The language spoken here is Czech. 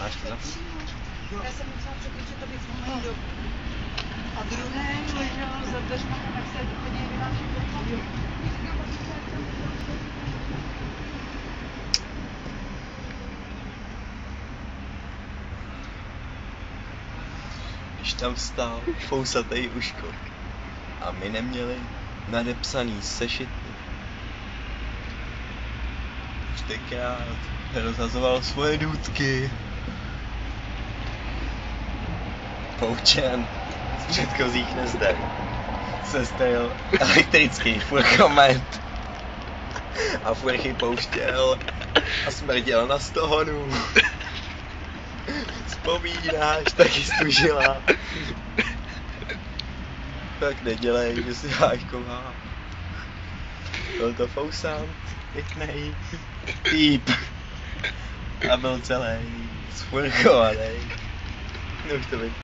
Máš to zapnout? Já jsem musela překročit to vyfumení dobu. A druhé ležel za dveřma, tak se úplně vynáší do toho. Když tam stál fousatej Uško a my neměli nadepsaný sešity. Čtyřikrát rozhazoval svoje důtky. Poučen z předchozích nezdarů sestrel elektrický furkomet a furchy pouštěl a smrděl na stohonu. Vzpomínáš, taky stužila. Tak nedělej, že si hájková. Byl to fousant, pěknej týp. A byl celý sfurchovaný. No už to